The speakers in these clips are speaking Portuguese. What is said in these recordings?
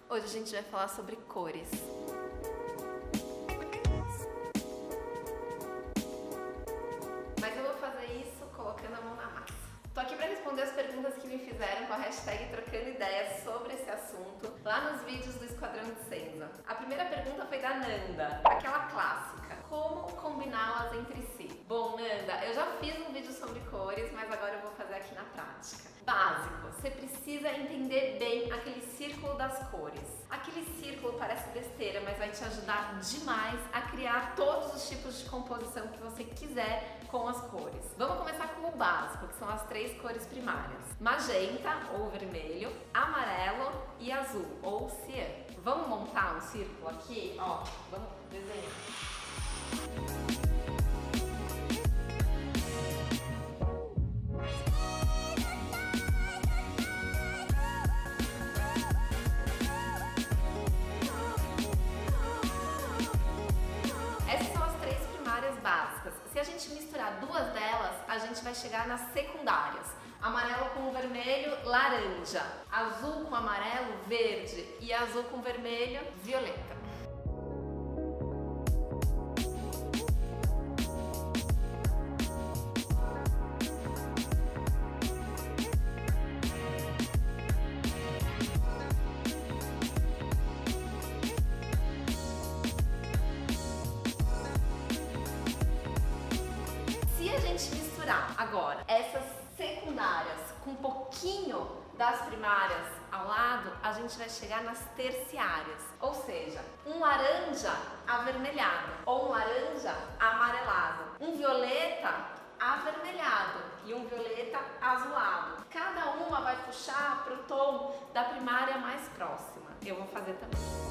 Hoje a gente vai falar sobre cores. Mas eu vou fazer isso colocando a mão na massa. Tô aqui para responder as perguntas que me fizeram com a hashtag Trocando Ideias sobre esse assunto lá nos vídeos do Esquadrão de Senza. A primeira pergunta foi da Nanda, aquela clássica: como combiná-las entre si? Bom, Nanda, eu já fiz um vídeo sobre cores, mas agora eu vou fazer aqui na prática. Básico, você precisa entender bem aquele círculo das cores. Aquele círculo parece besteira, mas vai te ajudar demais a criar todos os tipos de composição que você quiser com as cores. Vamos começar com o básico, que são as 3 cores primárias: magenta ou vermelho, amarelo e azul ou cian. Vamos montar um círculo aqui? Ó, vamos desenhar. Básicas. Se a gente misturar 2 delas, a gente vai chegar nas secundárias: amarelo com vermelho, laranja; azul com amarelo, verde; e azul com vermelho, violeta. Agora, essas secundárias com um pouquinho das primárias ao lado, a gente vai chegar nas terciárias, ou seja, um laranja avermelhado ou um laranja amarelado, um violeta avermelhado e um violeta azulado. Cada uma vai puxar para o tom da primária mais próxima. Eu vou fazer também.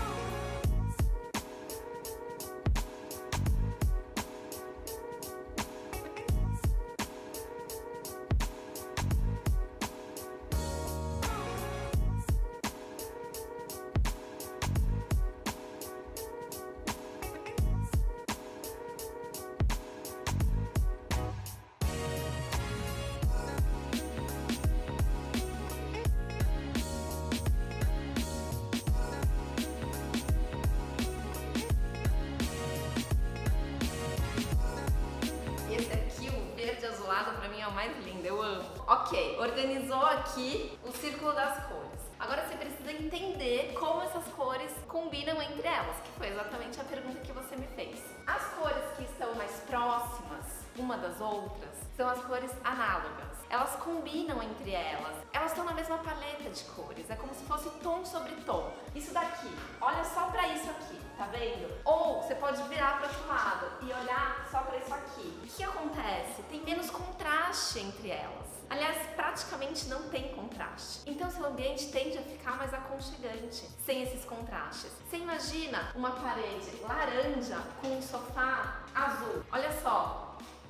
Azulado pra mim é o mais lindo, eu amo. Ok, organizou aqui o círculo das cores. Agora você precisa entender como essas cores combinam entre elas, que foi exatamente a pergunta que você me fez. As cores que estão mais próximas uma das outras são as cores análogas. Elas combinam entre elas, elas estão na mesma paleta de cores, é como se fosse tom sobre tom. Isso daqui, olha só pra isso aqui, tá vendo? Ou você pode virar para outro lado e olhar só pra isso aqui. O que acontece? Tem menos contraste entre elas. Aliás, praticamente não tem contraste. Então seu ambiente tende a ficar mais aconchegante sem esses contrastes. Você imagina uma parede laranja com um sofá azul. Olha só.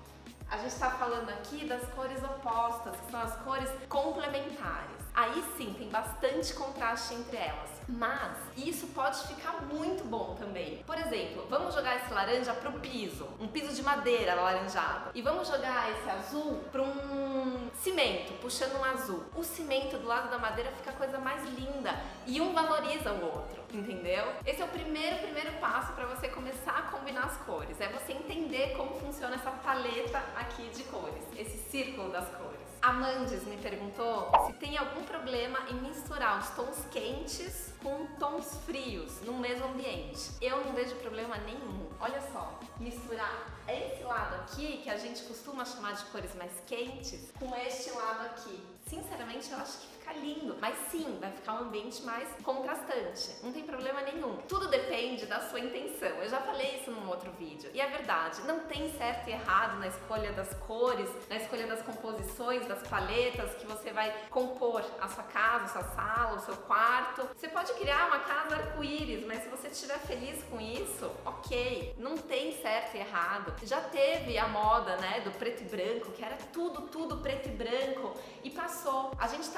A gente está falando aqui das cores opostas, que são as cores complementares. Aí sim, tem bastante contraste entre elas, mas isso pode ficar muito bom também. Por exemplo, vamos jogar esse laranja para o piso, um piso de madeira alaranjado, e vamos jogar esse azul para um cimento, puxando um azul. O cimento do lado da madeira fica a coisa mais linda e um valoriza o outro, entendeu? Esse é o primeiro passo para você começar a combinar as cores, é você entender como funciona essa paleta aqui de cores, esse círculo das cores. A Mandes me perguntou se tem algum problema em misturar os tons quentes com tons frios no mesmo ambiente. Eu não vejo problema nenhum. Olha só, misturar esse lado aqui, que a gente costuma chamar de cores mais quentes, com este lado aqui. Sinceramente, eu acho que fica lindo, mas sim, vai ficar um ambiente mais contrastante. Não tem problema nenhum. Tudo depende da sua intenção. Eu já falei isso num outro vídeo. E é verdade, não tem certo e errado na escolha das cores, na escolha das composições, das paletas que você vai compor a sua casa, a sua sala, o seu quarto. Você pode criar uma casa arco-íris, mas se você estiver feliz com isso, ok. Não tem certo e errado. Já teve a moda, né, do preto e branco, que era tudo preto e branco, e passou. A gente tá mais na moda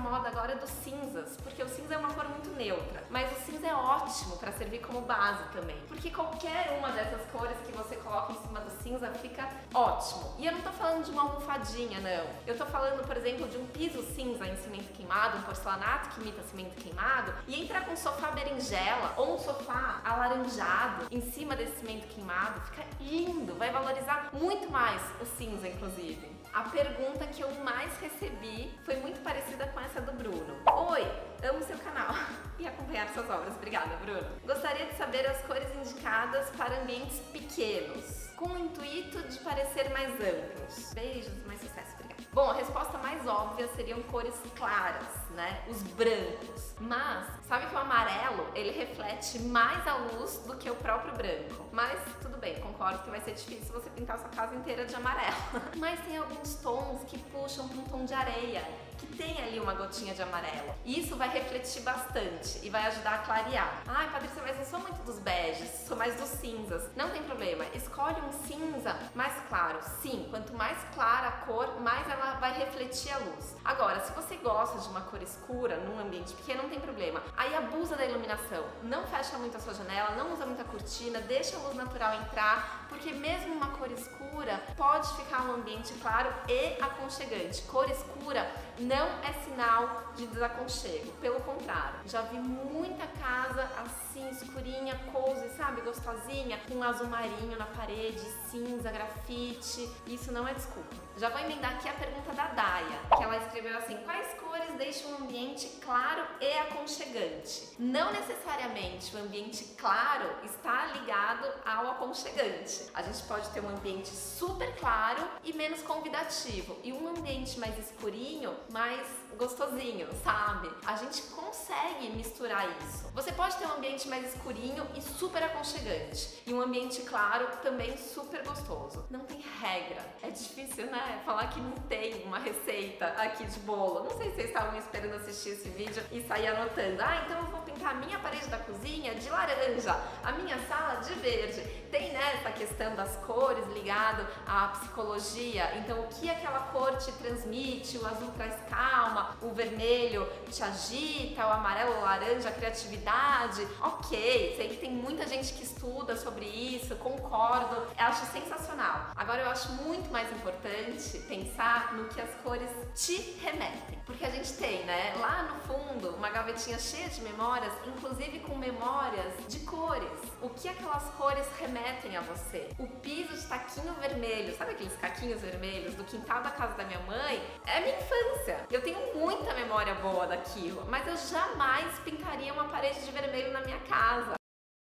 moda agora dos cinzas, porque o cinza é uma cor muito neutra, mas o cinza é ótimo para servir como base também, porque qualquer uma dessas cores que você coloca em cima do cinza fica ótimo. E eu não tô falando de uma almofadinha, não. Eu tô falando, por exemplo, de um piso cinza em cimento queimado, um porcelanato que imita cimento queimado, e entrar com um sofá berinjela ou um sofá alaranjado em cima desse cimento queimado, fica lindo, vai valorizar muito mais o cinza, inclusive. A pergunta que eu mais recebi foi muito parecida com essa do Bruno. Oi, amo seu canal e acompanhar suas obras. Obrigada, Bruno. Gostaria de saber as cores indicadas para ambientes pequenos, com o intuito de parecer mais amplos. Beijos, mais sucesso, obrigada. Bom, a resposta mais óbvia seriam cores claras, né? Os brancos. Mas, sabe que o amarelo, ele reflete mais a luz do que o próprio branco. Mas, tudo bem, concordo que vai ser difícil você pintar a sua casa inteira de amarelo. Mas tem alguns tons que puxam para um tom de areia, que tem ali uma gotinha de amarelo. E isso vai refletir bastante e vai ajudar a clarear. Ai, Patrícia, mas eu sou muito dos beges, sou mais dos cinzas. Não tem problema, escolhe um cinza mais claro. Sim, quanto mais clara a cor, mais ela vai refletir a luz. Agora, se você gosta de uma cor escura num ambiente pequeno, não tem problema. Aí abusa da iluminação. Não fecha muito a sua janela, não usa muita cortina, deixa a luz natural entrar, porque mesmo uma cor escura pode ficar um ambiente claro e aconchegante. Cor escura não é sinal de desaconchego, pelo contrário. Já vi muita casa assim, escurinha, cozy, sabe, gostosinha, com azul marinho na parede, cinza, grafite. Isso não é desculpa. Já vou emendar aqui a pergunta da Daya, que ela escreveu assim: quais cores deixam um ambiente claro e aconchegante? Não necessariamente o ambiente claro está ligado ao aconchegante. A gente pode ter um ambiente super claro e menos convidativo, e um ambiente mais escurinho, mais gostosinho, sabe? A gente consegue misturar isso. Você pode ter um ambiente mais escurinho e super aconchegante, e um ambiente claro também super gostoso. Não tem regra. É difícil, né? Falar que não tem uma receita aqui de bolo. Não sei se vocês estavam esperando assistir esse vídeo e sair anotando. Ah, então eu vou pintar a minha parede da cozinha de laranja, a minha sala de verde. Tem, né, essa questão das cores ligado à psicologia. Então, o que aquela cor te transmite? O azul traz calma, o vermelho te agita, o amarelo, o laranja, a criatividade. Ok, sei que tem muita gente que estuda sobre isso, concordo, eu acho sensacional. Agora, eu acho muito mais importante pensar no que as cores te remetem. Porque a gente tem, né, lá no fundo, uma gavetinha cheia de memórias, inclusive com memórias de cores. O que aquelas cores remetem a você? O piso de taquinho vermelho, sabe aqueles caquinhos vermelhos do quintal da casa da minha mãe? É minha infância. Eu tenho muita memória boa daquilo, mas eu jamais pintaria uma parede de vermelho na minha casa.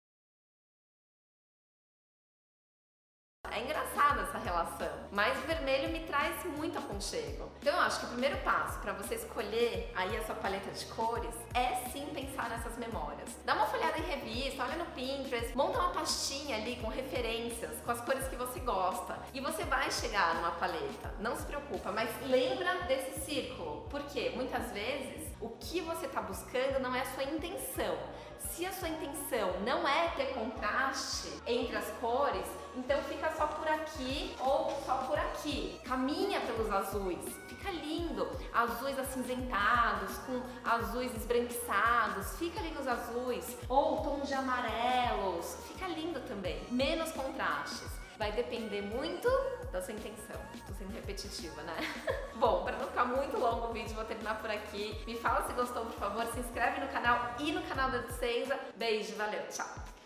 É engraçada essa relação, mas o vermelho me traz muito aconchego. Então eu acho que o primeiro passo para você escolher aí a sua paleta de cores é sim pensar nessas memórias. Dá uma folhada em revista, olha no Pinterest, monta uma pastinha ali com referências, com as cores que você gosta, e você vai chegar numa paleta. Não se preocupa, mas lembra desse círculo, porque muitas vezes o que você está buscando não é a sua intenção. Se a sua intenção não é ter contraste entre as cores, então fica só por aqui ou só por aqui. Caminha pelos azuis, fica lindo. Azuis acinzentados, com azuis esbranquiçados, fica ali nos azuis. Ou tons de amarelos, fica lindo também. Menos contrastes. Vai depender muito da sua intenção. Tô sendo repetitiva, né? Bom, para não ficar muito longo o vídeo, vou terminar por aqui. Me fala se gostou, por favor, se inscreve no canal e no canal da Seiza. Beijo, valeu, tchau!